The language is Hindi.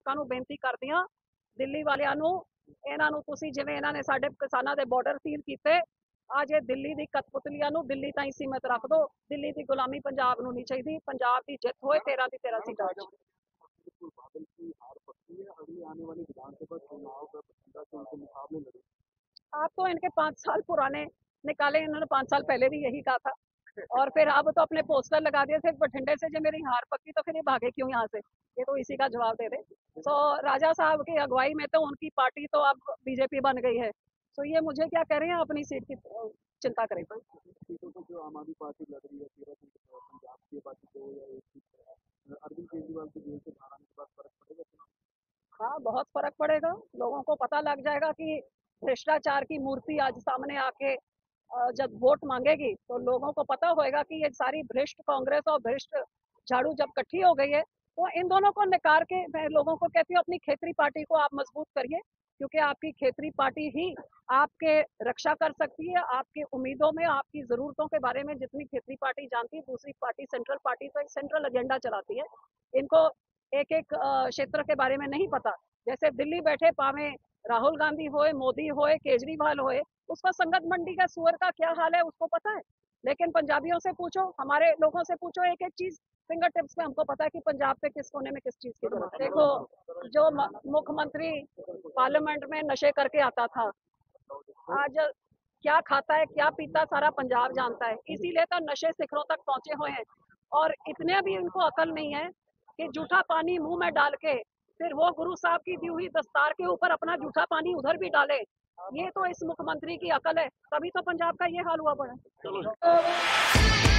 ਲੋਕਾਂ ਨੂੰ ਬੇਨਤੀ ਕਰਦੀ ਹਾਂ, ਦਿੱਲੀ ਵਾਲਿਆਂ ਨੂੰ, ਇਹਨਾਂ ਨੂੰ ਤੁਸੀਂ ਜਿਵੇਂ ਇਹਨਾਂ ਨੇ ਸਾਡੇ ਕਿਸਾਨਾਂ ਦੇ ਬਾਰਡਰ ਸੀਲ ਕੀਤੇ, ਅੱਜ ਇਹ ਦਿੱਲੀ ਦੀ ਕਠਪੁਤਲੀਆਂ ਨੂੰ ਦਿੱਲੀ ਤਾਈਂ ਸੀਮਿਤ ਰੱਖ ਦਿਓ। ਦਿੱਲੀ ਦੀ ਗੁਲਾਮੀ ਪੰਜਾਬ ਨੂੰ नहीं चाहिए। पंजाब की जित होए 13 की 13 सीटां। बादल की हार पक्की है, अगले आने वाले विधानसभा चुनाव में बठिंडा से उनके मुकाबले लड़े। आप तो इनके 5 साल पुराने निकाले, इन्होंने 5 साल पहले भी यही कहा था, और फिर अब तो अपने पोस्टर लगा दिए थे बठिंडे से। जो मेरी हार पक्की, तो फिर ये भागे क्यों यहाँ से? ये तो इसी का जवाब दे दे। तो राजा साहब की अगुवाई में तो उनकी पार्टी तो अब बीजेपी बन गई है, तो ये मुझे क्या कह रहे हैं, अपनी सीट की चिंता करें। सीटों को जो आम आदमी पार्टी लड़ रही है 13 सीट पंजाब की, बाकी 2 या 1 सीट अरविंद केजरीवाल की जेल से बाहर आने के बाद फर्क पड़ेगा चुनाव? हाँ, बहुत फर्क पड़ेगा। लोगों को पता लग जाएगा कि भ्रष्टाचार की मूर्ति आज सामने आके जब वोट मांगेगी, तो लोगों को पता होएगा कि ये सारी भ्रष्ट कांग्रेस और भ्रष्ट झाड़ू जब इकट्ठी हो गई है, तो इन दोनों को निकाल के मैं लोगों को कहती हूँ, अपनी खेतरी पार्टी को आप मजबूत करिए, क्योंकि आपकी खेतरी पार्टी ही आपके रक्षा कर सकती है। आपकी उम्मीदों में, आपकी जरूरतों के बारे में जितनी खेतरी पार्टी जानती है, दूसरी पार्टी सेंट्रल पार्टी तो एक सेंट्रल एजेंडा चलाती है। इनको एक एक क्षेत्र के बारे में नहीं पता। जैसे दिल्ली बैठे पावे राहुल गांधी होए, मोदी होए, केजरीवाल होए, उसका संगत मंडी का सुअर का क्या हाल है उसको पता है। लेकिन पंजाबियों से पूछो, हमारे लोगों से पूछो, एक एक चीज फिंगर टिप्स में हमको पता है कि पंजाब पे किस कोने में किस चीज की जरूरत है। देखो, जो मुख्यमंत्री पार्लियामेंट में नशे करके आता था, आज क्या खाता है क्या पीता सारा पंजाब जानता है। इसीलिए तो नशे शिखरों तक पहुंचे हुए हैं, और इतने भी इनको अकल नहीं है कि जूठा पानी मुंह में डाल के फिर वो गुरु साहब की दी हुई दस्तार के ऊपर अपना जूठा पानी उधर भी डाले। ये तो इस मुख्यमंत्री की अकल है, तभी तो पंजाब का ये हाल हुआ पड़ा।